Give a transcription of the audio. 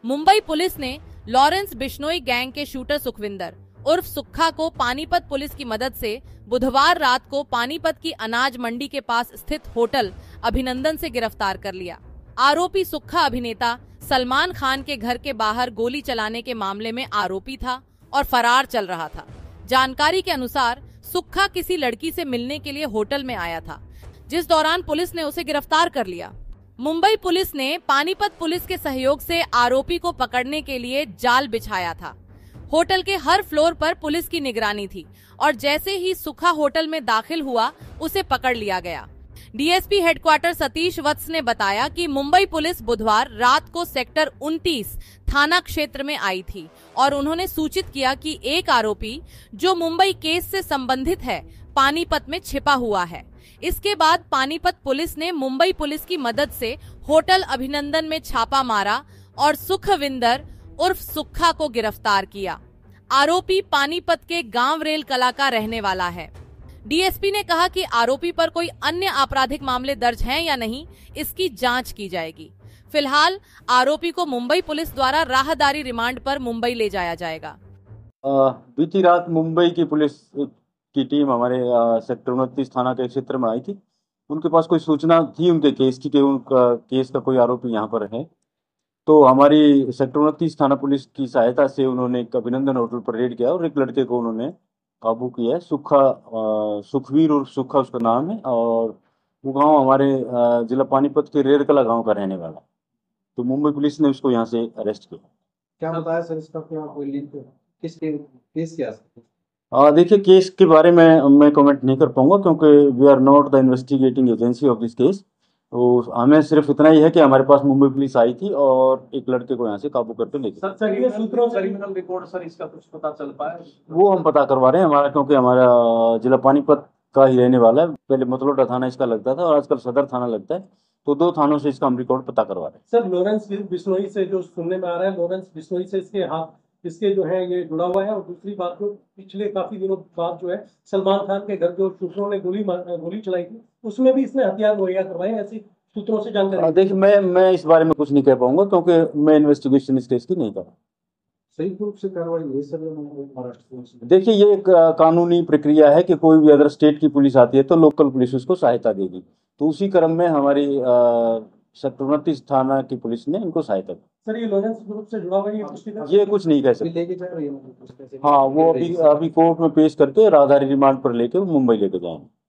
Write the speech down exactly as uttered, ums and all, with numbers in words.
Mumbai police ने Lawrence Bishnoi gang के shooter Sukhwinder उर्फ सुक्खा को पानीपत पुलिस की मदद से बुधवार रात को पानीपत की अनाज मंडी के पास स्थित होटल अभिनंदन से गिरफ्तार कर लिया। आरोपी सुक्खा अभिनेता सलमान खान के घर के बाहर गोली चलाने के मामले में आरोपी था और फरार चल रहा था। जानकारी के अनुसार सुक्खा किसी लड़की से मिलने के लिए होटल में आया था, जिस दौरान पुलिस ने उसे गिरफ्तार कर लिया। मुंबई पुलिस ने पानीपत पुलिस के सहयोग से आरोपी को पकड़ने के लिए जाल बिछाया था। होटल के हर फ्लोर पर पुलिस की निगरानी थी और जैसे ही सुक्खा होटल में दाखिल हुआ उसे पकड़ लिया गया। डीएसपी हेडक्वार्टर सतीश वत्स ने बताया कि मुंबई पुलिस बुधवार रात को सेक्टर उनतीस थाना क्षेत्र में आई थी और उन्होंने सूचित किया कि एक आरोपी जो मुंबई केस से संबंधित है पानीपत में छिपा हुआ है। इसके बाद पानीपत पुलिस ने मुंबई पुलिस की मदद से होटल अभिनंदन में छापा मारा और सुखविंदर उर्फ सुक्खा को गिरफ्तार किया। आरोपी पानीपत के गांव रेल कला का रहने वाला है। डीएसपी ने कहा कि आरोपी पर कोई अन्य आपराधिक मामले दर्ज हैं या नहीं, इसकी जांच की जाएगी। फिलहाल आरोपी को मुंबई पुलिस द्वारा राहदारी रिमांड पर मुंबई ले जाया जाएगा। बीती रात मुंबई की पुलिस की टीम हमारे सेक्टर उनतीस थाना के क्षेत्र में आई थी। उनके पास कोई सूचना थी उनके केस की कि उनका केस का कोई आरोपी यहाँ पर है, तो हमारी सेक्टर उनतीस थाना पुलिस की सहायता से उन्होंने एक अभिनंदन होटल पर रेड किया और एक लड़के को उन्होंने काबू किया है। सुक्खा सुखवीर और सुक्खा उसका नाम है और वो गांव हमारे जिला पानीपत के रेरकला गांव का रहने वाला। तो मुंबई पुलिस ने उसको यहाँ से अरेस्ट किया। क्या बताया सर इसका, कोई लिंक किस केस क्या? देखिए, केस के बारे में मैं कमेंट नहीं कर पाऊंगा क्योंकि we are not the investigating agency of this case. तो हमें सिर्फ इतना ही है कि हमारे पास मुंबई पुलिस आई थी और एक लड़के को यहाँ से काबू करके ले गई। सर सर ये सूत्रों से क्रिमिनल रिकॉर्ड सर इसका कुछ पता चल पाया? वो हम पता करवा रहे हैं हमारा, क्योंकि हमारा जिला पानीपत का ही रहने वाला है। पहले मतलोडा थाना इसका लगता था और आजकल सदर थाना लगता है, तो दो थानों से इसका हम रिकॉर्ड पता करवा रहे हैं। सर लॉरेंस बिश्नोई से जो सुनने में आ रहा है, लॉरेंस बिश्नोई से इसके हाथ इसके जो है ये जुड़ा हुआ है। और दूसरी बात, जो पिछले काफी दिनों बाद जो है सलमान खान के घर जो शूटरों ने गोली गोली चलाई थी, उसमें भी इसने हथियार मुहैया करवाए, ऐसी सूत्रों से जानकारी। देखिए, मैं मैं इस बारे में कुछ नहीं कह पाऊंगा क्योंकि मैं इन्वेस्टिगेशन इस केस की नहीं कर रहा। सही रूप से कार्रवाई हुई सर महाराष्ट्र? देखिए, ये एक कानूनी प्रक्रिया है कि कोई भी अदर स्टेट की पुलिस आती है तो लोकल पुलिस उसको सहायता देगी, तो उसी क्रम में हमारी सेक्टर उनतीस थाना की पुलिस ने इनको सहायता दी। सर ये लॉरेंस ग्रुप से जुड़ा हुआ है, ये कुछ नहीं कह सकते। हाँ, वो अभी अभी कोर्ट में पेश करके राहदारी रिमांड पर लेके मुंबई लेके जाएंगे।